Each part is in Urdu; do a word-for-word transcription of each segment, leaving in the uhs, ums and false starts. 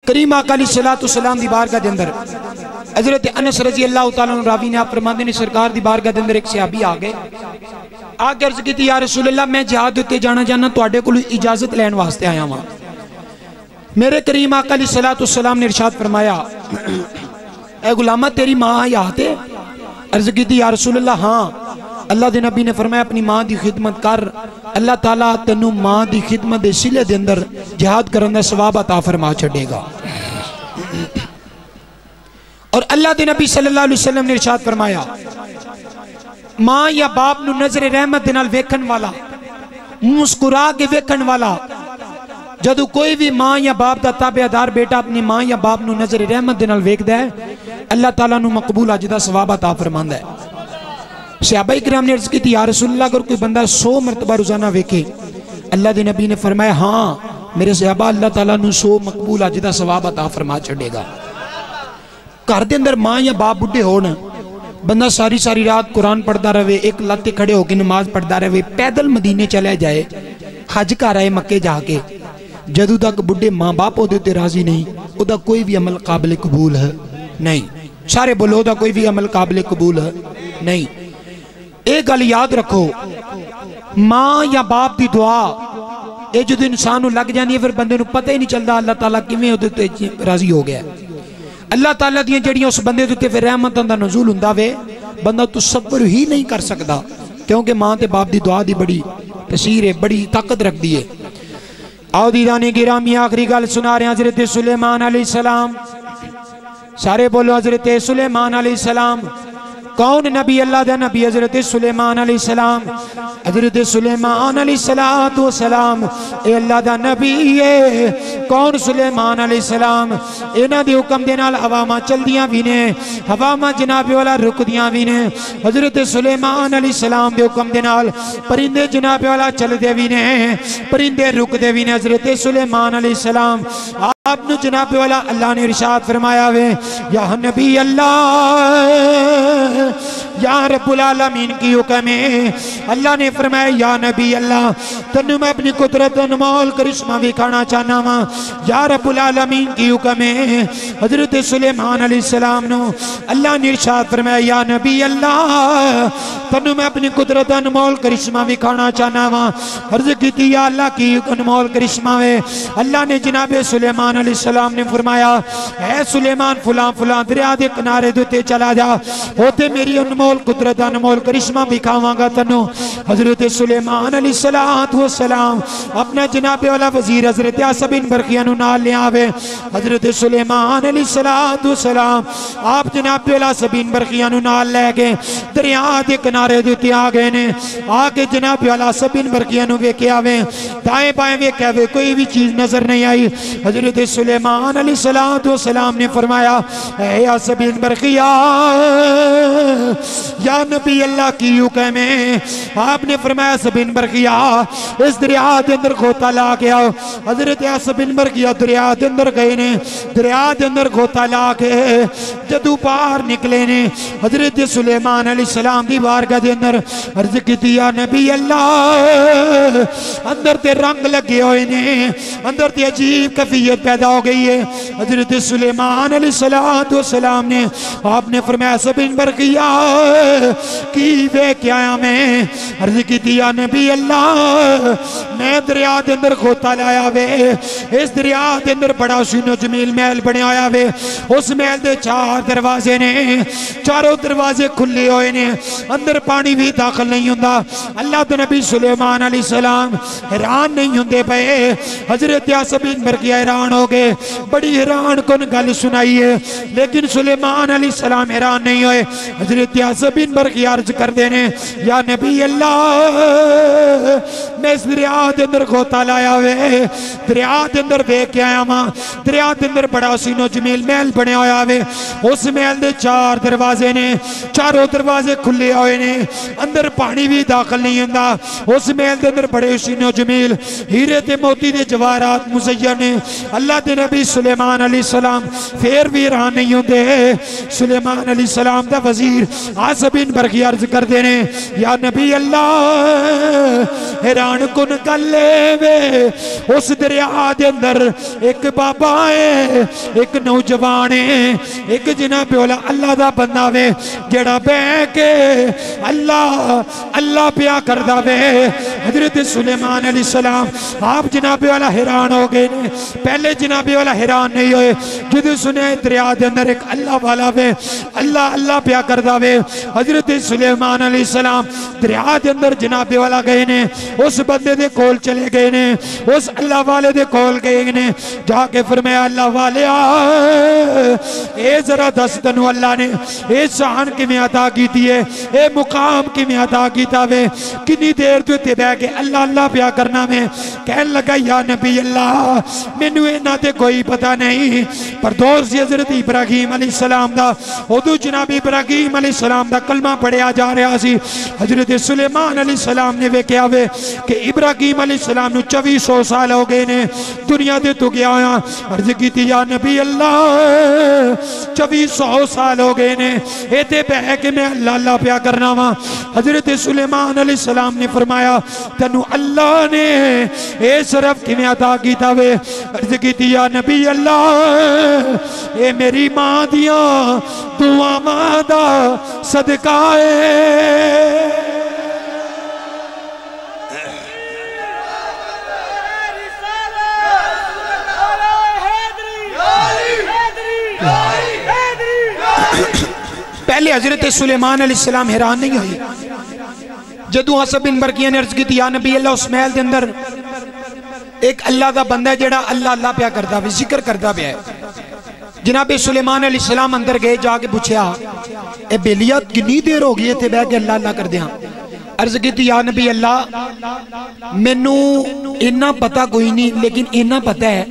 کریم آقا علیہ السلام دی بارگاہ دے اندر حضرت انس رضی اللہ تعالیٰ عنہ راوی نے آپ فرماندے نے سرکار دی بارگاہ دے اندر ایک صحابی آگئے آگے عرض کی تھی یا رسول اللہ میں جہاد ہوتے جانا جانا توڑے کو اجازت لین واسطے آیا ہوں. میرے کریم آقا علیہ السلام نے ارشاد فرمایا اے غلامہ تیری ماں حیات ہے؟ عرض کی تھی یا رسول اللہ ہاں. اللہ دے نبی نے فرمایا اپنی ماں دی خدمت کر اللہ تعالیٰ تینوں ماں دی خدمت دے سلے دے اندر جہاد کرن دا ثواب عطا فرما چھڑے گا. اور اللہ دے نبی صلی اللہ علیہ وسلم نے ارشاد فرمایا ماں یا باپ نو نظر رحمت دے نال ویکھن والا مسکرا کے ویکھن والا جدو کوئی بھی ماں یا باپ دا تابعدار بیٹا اپنی ماں یا باپ نو نظر رحمت دے نال ویکھدا ہے اللہ تعالیٰ نو مقبول اج دا ثواب عطا فرماندا ہے. صحابہ کرام نے عرض کی تھی یا رسول اللہ اگر کوئی بندہ سو مرتبہ روزانہ ویکھے اللہ دے نبی نے فرمایا ہاں میرے صحابہ اللہ تعالیٰ نو سو مقبول اج دا ثواب عطا فرما چھڑے گا. گھر دے اندر ماں یا باپ بڈھے ہونا بندہ ساری ساری رات قرآن پڑھدا رہے ایک لتے کھڑے ہو کے نماز پڑھدا رہے پیدل مدینے چلے جائے حج کر آئے مکے جا کے جدو تک بڈھے ماں باپ ہو دیتے راضی نہیں او دا کوئی بھی عمل قابل قبول ہے نہیں. سارے بولو دا کوئی بھی عمل قابل قبول ہے نہیں. ایک گل یاد رکھو ماں یا باپ دی دعا اے جدو انسان لگ جانی ہے پھر بندے نو پتہ ہی نہیں چلدا اللہ تعالیٰ کیویں اودے تے راضی ہو گیا. اللہ تعالیٰ دیاں جڑیاں اس بندے تے پھر رحمتاں دا نزول ہوندا وے بندہ تصور ہی نہیں کر سکدا کیونکہ ماں تے باپ دی دعا دی بڑی تاثیر ہے بڑی طاقت رکھ دی ہے. آؤ دیدان گرامی آخری گل سنا رہے ہیں حضرت سلیمان علیہ السلام. سارے بولو حضرت سلیمان علیہ السلام. کون نبی اللہ دا نبی حضرت سلیمان علیہ السلام. حضرت سلیمان علیہ السلام اے اللہ دا نبی ہے. کون سلیمان علیہ السلام اینا دی حکم دے نال ہواما چل دیاں بھی نے ہواما جناب والا رک دیاں بھی نے. حضرت سلیمان علیہ السلام دے حکم دے نال پرندے جناب والا چل دے بھی نے پرندے رک دے بھی نے. حضرت سلیمان علیہ السلام آپ نے جناب والا اللہ نے ارشاد فرمایا وے یا نبی اللہ یا رب العالمین کی حکم ہے. اللہ نے فرمایا یا نبی اللہ تنو میں اپنی قدرت انمول کرشمہ بھی کھانا چاہنا ہوں یا رب العالمین کی حکم ہے. حضرت سلیمان علیہ السلام نو اللہ نے ارشاد فرمایا یا نبی اللہ تنو میں اپنی قدرت انمول کرشمہ بھی کھانا چاہنا ہوں. عرض کی تھی یا اللہ کی انمول کرشمہ ہے. اللہ نے جناب سلیمان علیہ السلام نے فرمایا اے سلیمان فلاں فلاں دریا دے کنارے دوتے چلا جا ہوتے میری انمول قدرت انمول کرشمہ بھی کھاواں گا تنو. حضرت سلیمان علیہ السلام اپنا جناب والا وزیر حضرت آصع بن برقیہ نو نال لے آوے. حضرت سلیمان علیہ السلام آپ جناب والا آصع بن برقیہ نو نال لے گئے دریا دے کنارے دوتے آگئے نے آگے جناب والا آصع بن برقیہ نو بے کے آوے دائیں بائیں بے کے آوے کوئی بھی چیز نظر نہیں آئی. حضرت سلیمان علیہ السلام نے فرمایا اے آصع بن برقیہ یا نبی اللہ کی حکم ہے. آپ نے فرمایا آصع بن برقیہ اس دریا دے اندر کھوتا لا گیا. حضرت آصع بن برقیہ دریا دے اندر گئے نے دریا دے اندر کھوتا لا کے جدو باہر نکلے نے حضرت سلیمان علیہ السلام دی بارگاہ دے اندر عرض کی تھی یا نبی اللہ اندر تے رنگ لگے ہوئے نے اندر تے عجیب کیفیت پیدا ہو گئی ہے. حضرت سلیمان علیہ السلام نے آپ نے فرمایا آصع بن برقیہ کی بے کیا آیا میں. عرض کی تھی یا نبی اللہ میں دریا دے اندر کھوتا لایا وے اس دریا دے اندر بڑا سینو جمیل محل بنے آیا وے. اس محل دے چار دروازے نے چاروں دروازے کھلے ہوئے نے اندر پانی بھی داخل نہیں ہوندہ. اللہ دے نبی سلیمان علیہ السلام حیران نہیں ہوندے پئے. حضرت آصع بن برقیہ حیران ہو گئے بڑی حیران کن گل سنائی ہے لیکن سلیمان علیہ السلام حیران نہیں ہوئے. حضرت آصع بن برقیہ عرض کر دینے یا نبی اللہ میں اس دریا دے اندر کھوتا لایا ہوئے دریا دے اندر بے کے آیا ماں دریا دے اندر بڑا سینو جمیل محل بنے آیا ہوئے. اس محل دے چار دروازے نے چاروں دروازے کھلے ہوئے نے اندر پانی بھی داخل نہیں ہوندہ. اس محل دے اندر بڑے سینو جمیل ہیرے تے موتی دے جواہرات مزین نے. اللہ دے نبی سلیمان علیہ السلام پھر بھی حیران نہیں ہوندے. سلیمان علیہ السلام دا وزیر عاص بن برقی عرض کر دینے یا نبی اللہ حیران کن کر لے وے اس دریا دے اندر ایک بابا ہے ایک نوجوان ہے ایک جناب والا اللہ دا بندہ وے جڑا بے کے اللہ اللہ پیا کردہ وے حضرت سلیمان علیہ السلام آپ جناب والا حیران ہو گئے پہلے جناب والا حیران نہیں ہوئے جدو سنے دریا دے اندر ایک اللہ والا وے اللہ اللہ پیا کردہ وے حضرت سلیمان علیہ السلام دریا دے اندر جناب والا گئے نے اس بندے دے کول چلے گئے نے اس اللہ والے دے کول گئے نے جا کے فرمایا اللہ والے اے ذرا دس تنو اللہ نے اے شان کی میں عطا کی دیئے اے مقام کی میں عطا کی تاوے کنی دیر تو تے بے کے اللہ اللہ پیا کرنا میں کہن لگا یا نبی اللہ میں نوے نہ تے کوئی پتہ نہیں پر دوست حضرت ابراہیم علیہ السلام دا ادو جناب ابراہیم علیہ السلام دا کلمہ پڑھیا جا رہا سی حضرت سلیمان علیہ السلام نے وے کیا وے کہ ابراہیم علیہ السلام نو چوی سو سال ہو گئے نے دنیا دے تو گیا آیا عرض کی تھی یا نبی اللہ چوی سو سال ہو گئے نے اے تے بہ کہ میں اللہ اللہ پیا کرنا وا حضرت سلیمان علیہ السلام نے فرمایا تنو اللہ نے اے صرف کی میں عطا کی تھا وے عرض کی تھی یا نبی اللہ اے میری ماں دیاں دعا ماں دا صدقہ ہے پہلے حضرت سلیمان علیہ السلام حیران نہیں ہوئی جدو عاص بن برقی نے عرض کی تھی یا نبی اللہ اس محل دے اندر ایک اللہ دا بندہ ہے جڑا اللہ اللہ پیا کردا وے ذکر کردا پیا ہے جناب سلیمان علیہ السلام اندر گئے جا کے پوچھیا اے بیلیات کنی دیر ہو گئی تھے بہ کے اللہ اللہ کر دیاں عرض کی تھی یا نبی اللہ مینوں اتنا پتہ کوئی نہیں لیکن اتنا پتہ ہے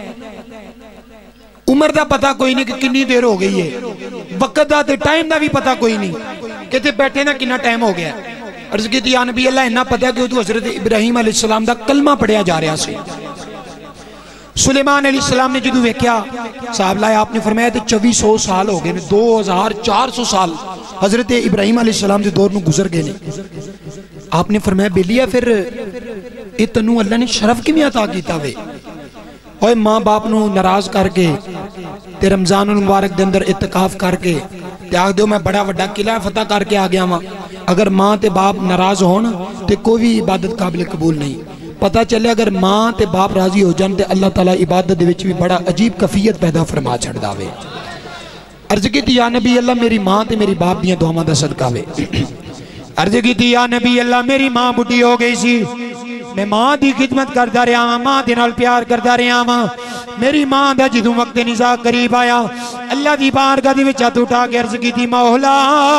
عمر دا پتہ کوئی نہیں کہ کنی دیر ہو گئی ہے وقت دا تے ٹائم دا بھی پتہ کوئی نہیں کہ تے بیٹھے نا کنا ٹائم ہو گیا عرض کی تھی یا نبی اللہ اتنا پتہ ہے کہ تو حضرت ابراہیم علیہ السلام دا کلمہ پڑھیا جا رہا سے سلیمان علیہ السلام نے جدو ویکیا صاحب لائے آپ نے فرمایا تھے چوبیس سو سال ہو گئے دو ہزار چار سو سال حضرت ابراہیم علیہ السلام سے دور میں گزر گئے آپ نے فرمایا بیلیا پھر اتنو اللہ نے شرف کی میں عطا کیتا وے اوہ ماں باپ نو ناراض کر کے تے رمضان المبارک دے اندر اتقاف کر کے تے آگ دیو میں بڑا وڈا قلعہ فتح کر کے آگیا ماں اگر ماں تے باپ ناراض ہونا تے کوئی عبادت قابل قبول نہیں پتہ چلے اگر ماں تے باپ راضی ہو جان تے اللہ تعالیٰ عبادت دے وچ بھی بڑا عجیب کفیت پیدا فرما چھڑ داوے عرض کی تھی یا نبی اللہ میری ماں تے میری باپ دیاں دعاواں دا صدقہ وے عرض کی تھی یا نبی اللہ میری ماں بڈھی ہو گئی سی میں ماں دی خدمت کردا رہا ہاں ماں دے نال پیار کردا رہا ہاں میری ماں دا جدوں وقت نزاع قریب آیا اللہ دی بارگاہ دی وچ ہاتھ اٹھا کے عرض کی تھی مولا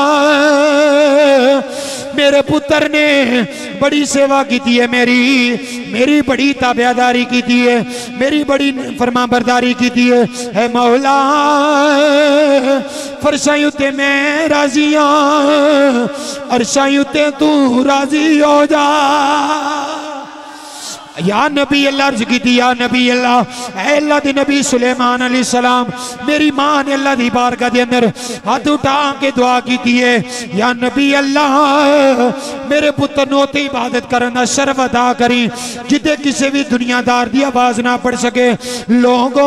میرے پتر نے بڑی سیوا کی ہے میری میری بڑی تابعداری کی ہے میری بڑی فرما برداری کی ہے اے مولا فرشائیوں تے میں راضی ہوں عرشائیوں تے تو راضی ہو جا یا نبی اللہ عرض کی تھی یا نبی اللہ اے اللہ دی نبی سلیمان علیہ السلام میری ماں نے اللہ دی بارگاہ دے اندر ہاتھ اٹھا کے دعا کی تھی ہے یا نبی اللہ میرے پتر نوتے عبادت کرنا شرف ادا کریں جتے کسی بھی دنیا دار دی آواز نہ پڑھ سکے لوگوں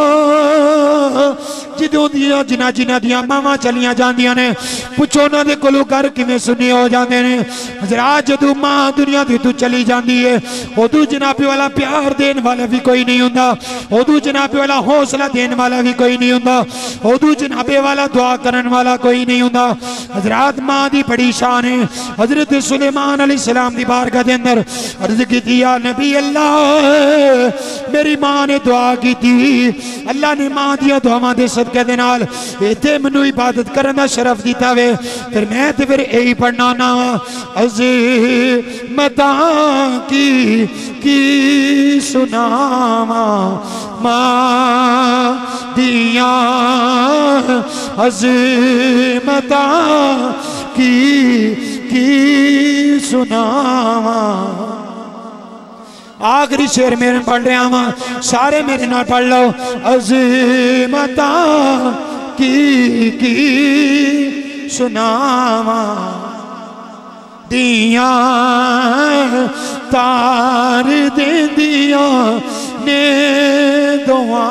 جدوں دیا جنا جنا دیا ماما چلیاں جان دیا نے پچھو نہ دے کلو کر کی میں سنی ہو جاندے نے حضرات جدوں ماں دنیا دی تو چلی جان دیئے ادو جنابی والا پیار دین والا بھی کوئی نہیں ہوندہ ادو جنابی والا حوصلہ دین والا بھی کوئی نہیں ہوندہ ادو جنابی والا دعا کرن والا کوئی نہیں ہوندہ حضرات ماں دی بڑی شان ہے حضرت سلیمان علیہ السلام دی بارگاہ دے اندر عرض کی تھی یا نبی اللہ میری ماں نے دعا کی تھی اللہ نے ماں دیا دعا دے صدقے دے نال ایتے منو عبادت کرنا شرف دیتا وے پھر میں تے پھر اے پڑھنا نا عظیمتاں کی کی سناما ماں دیا عظیمتاں کی کی سناما آخری شعر میرے پڑھ رہے ہیں سارے میرے نال پڑھ لو عظیمتاں کی کی सुनावा दिया तार दे दिया ने दुआ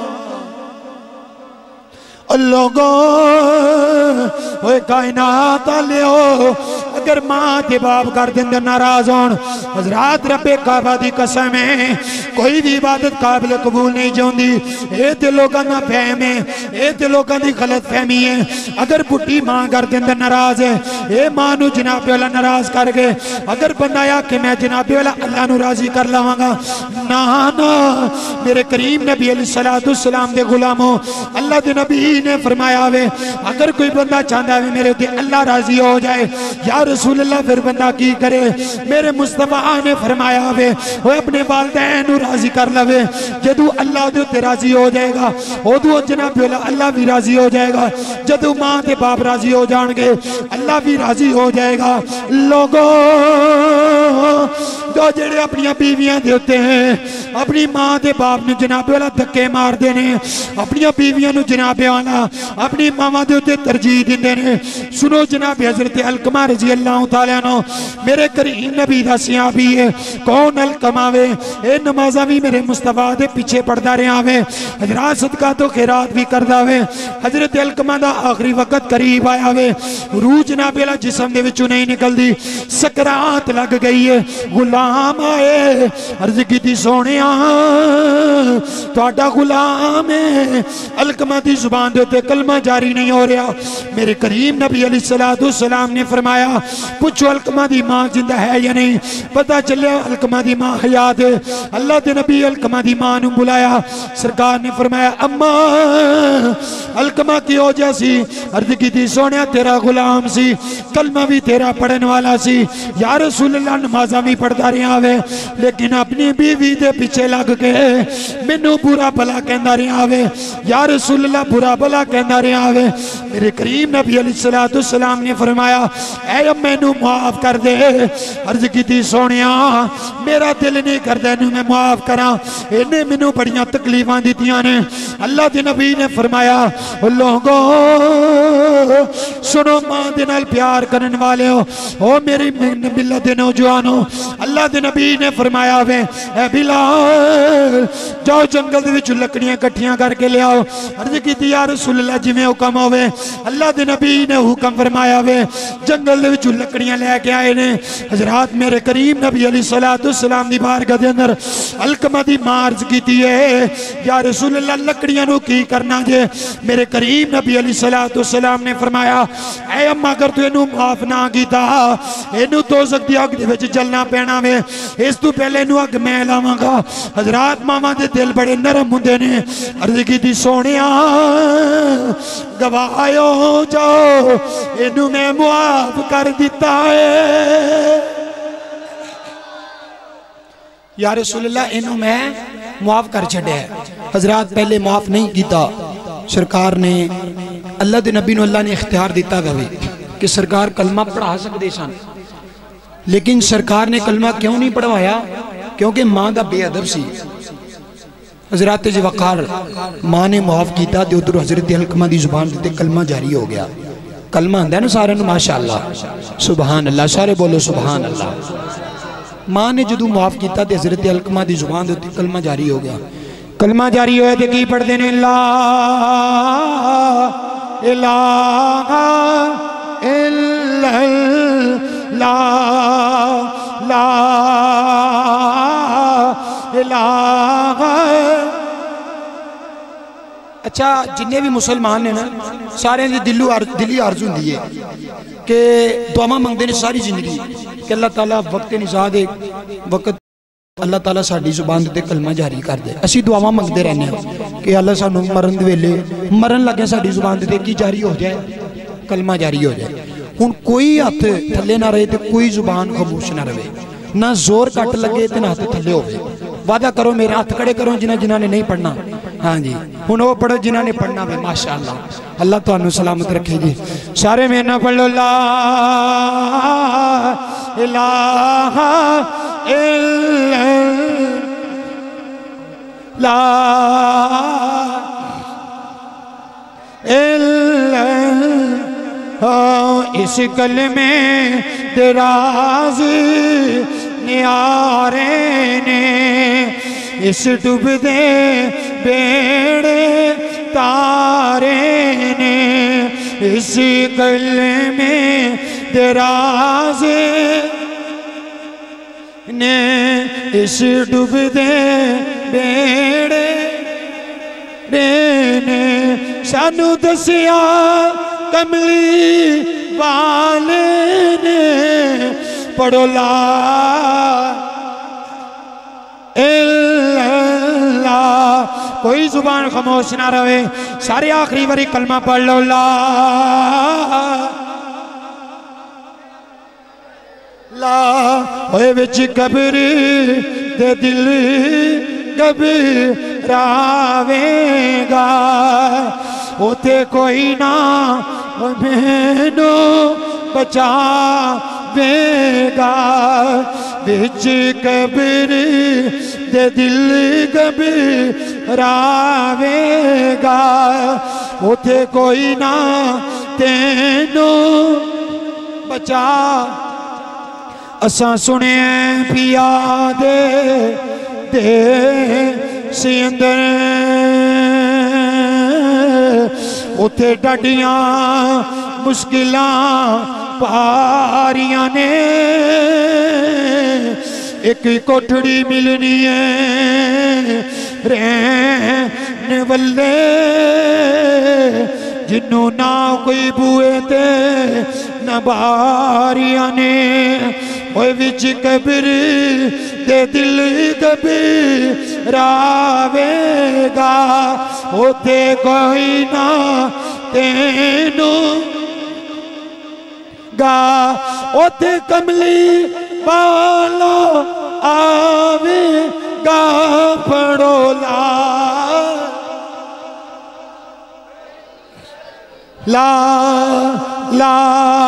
लोगो ओए कायनात लियो अगर मां ते बाप कर देंदे नाराज होन हजरात रब्बे काबा दी कसम है कोई भी इबादत काबिल कबूल नहीं जाती। ये तो लोगों का फहम है, ये तो लोगों की गलत फहमी है। अगर बुढ़ी मां कर देंदे नाराज है ये मां नू जनाबे वाला नाराज कर गए। अगर बंदा आ कि मैं जनाबे वाला अल्लाह नू राजी कर लवांगा ना ना मेरे करीम नबी अलैहिस्सलातु सलाम दे गुलामों अल्लाह दे नबी ने फरमाया वे अगर कोई बंदा चाहता है मेरे उत्ते अल्लाह राजी हो जाए या रसूल अल्लाह फिर बंदा की करे। मेरे मुस्तफा ने फरमाया वे वो अपने वालिदैन नू राजी कर लवे जदू अल्लाह दे उत्ते राजी हो जाएगा उदू जनाब अल्लाह भी राजी हो जाएगा। जदू मां ते बाप राजी हो जाएंगे अल्लाह भी राजी हो जाएगा। लोगों जो जेड़े अपनी बीवियां दे उत्ते हैं अपनी मां ते बाप नू जनाबे वाला धक्के मारदे ने अपनी बीवियां नू जनाबे वाला अपनी मावां दे उत्ते तरजीह दिंदे ने। सुनो जनाब हजरत अलकमा रजी अल्लाह तआला अन्हु मेरे करीम नबी दा सहाबी है। कौन अलकमा वे ए नमाज़ां भी मेरे मुस्तफा दे पीछे पढ़दा रहा वे हजरात सदका तो खैरात भी करदा वे। हजरत अलकमा दा आखिरी वक्त करीब आया वे रूह जनाब वाला जिस्म दे विचों नहीं निकलदी सकरात लग गई है। गुलाम आए अर्ज कीती सोहणिया तुहाडा गुलाम है अलकमा दी जुबान दे उत्ते कलमा जारी नहीं हो रहा। मेरे करीम नबी अलैहिस्सलातु सलाम ने फरमाया पूछो अलकमा दी मां जिंदा है या नहीं। पता चलिया अलकमा दी मां हयात है। अल्लाह दे नबी अलकमा दी मां नू बुलाया सरकार ने फरमाया अम्मा अलकमा की हो जैसी अर्ज कीती सोहणिया तेरा गुलाम सी कलमा भी तेरा पढ़न वाला सी या रसूल अल्लाह नमाज़ां भी पढ़दा रहा वे लेकिन अपनी बीवी दे पीछे लग के मैनू बुरा भला कहंदा रहा वे या रसूल अल्लाह बुरा भला कहंदा रहा वे। मेरे करीम नबी अलैहिस्सलातु सलाम ने फरमाया ऐ मैनू माफ कर दे। अर्ज कीती सोहणिया मेरा दिल नहीं करदा इनू मैं माफ करा इन्हें मैनू बड़ियां तकलीफां दित्तियां ने। अल्लाह दे नबी ने फरमाया लोगो सुनो मां दे नाल प्यार करन वाले हो ओ मेरी मिल्लत दे नौजवानों अल्लाह दे नबी ने फरमाया वे ऐ बिलाल जाओ जंगल दे विच लकड़ियां इकट्ठियां करके ले आओ। अर्ज कीती या रसूल अल्लाह जिवें हुक्म होवे। अल्लाह दे नबी ने हुक्म फरमाया वे जंगल दे विच लकड़ियां लेके आए ने। हजरात मेरे करीम नबी अलैहिस्सलातु सलाम दी बारगाह दे अंदर अलकमा दी मां अर्ज कीती है या रसूल अल्लाह लकड़ियां नू की करना जे। मेरे करीम नबी अलैहिस्सलातु सलाम ने फरमाया ऐ अम्मा अगर तू इनू माफ ना कीता इनू दोज़ख दी अग दे विच जलना पैना वे इस तू पहले इनू अग मैं लावांगा। हजरात मावां दे दिल बड़े नरम हुंदे ने। अर्ज कीती सोहणिया गवायो जाओ इनू मैं मुआफ कर दिता है या रसूल अल्लाह इनू मैं मुआफ कर छड्या है। हजरात पहले मुआफ नहीं किया सरकार ने अल्लाह दे नबी नू अल्लाह ने इख्तियार दिता गए कि सरकार कलमा पढ़ा सकते सन लेकिन सरकार ने कलमा क्यों नहीं पढ़वाया क्योंकि मां दा बेअदब सी। हजरत वक़ार मां ने मुआफ किया तो उधर हजरत अलकमा दी जुबान ते कलमा जारी हो गया। कलमा आंदा ना सारे नू माशाअल्लाह सुभान अल्लाह सारे बोलो सुभान अल्लाह। मां ने जदों मुआफ किया तो हजरत अलकमा दी जुबान ते कलमा जारी हो गया। कलमा जारी होया ते की पढ़दे ने ला इलाहा इल्लल्लाह ला इलाहा। अच्छा जिन्ने भी मुसलमान ने ना सारे दी दिलू दिली आरज़ू हुंदी है कि दुआवां मंगदे ने सारी जिंदगी कि अल्लाह ताला वक्त निज़ा दे वक्त अल्लाह ताला साडी जुबान ते कलमा जारी कर दे। असी दुआवां मंगते रहने कि अल्लाह सानू मरन दे वेले मरन लगे साडी जुबान ते की जारी हो जाए कलमा जारी हो जाए। हुण कोई हथ थले ना रहे तो कोई जुबान खामोश ना रहे ना जोर कट लगे तो ना हथ थले होवे। वादा करो मेरे हाथ खड़े करो जिन्हें जिन्हों ने नहीं पढ़ना। हाँ जी हुण वो पढ़ो जिन्होंने पढ़ना वे माशाअल्लाह अल्लाह तुहानू सलामत रखे जी। सारे मेरे नाल पढ़ लो ला इलाहा ला इल्लल्लाह اس کلمے درازی نیارے نے اس ڈوب دے بیڑے تارے نے اس کلمے درازی نے اس ڈوب دے بیڑے نے سانو دسیا کملی والے نے پڑھو لا اللہ کوئی زبان خاموش نہ رہے سارے آخری باری کلمہ پڑھ لو لا لا ہوئے وچ قبر دے دل گھبراوے گا ہوتے کوئی نہ مینو بچاوے گا وچ قبر دے دل گھبراوے گا ہوتے کوئی نہ تینو بچا اساں سنے پیا دے دے سیندر اتے ڈاڈیاں مشکلاں پاریاں نے ایک کوٹھڑی ملنی ہے رہنے والے جنوں نہ کوئی بوئے تے نہ باریاں نے اوہ وچ قبر دے دل گھبراوے گا ہوتے کوئی نہ تینو گا ہوتے کملی والا آوے گا پڑھو لا لا لا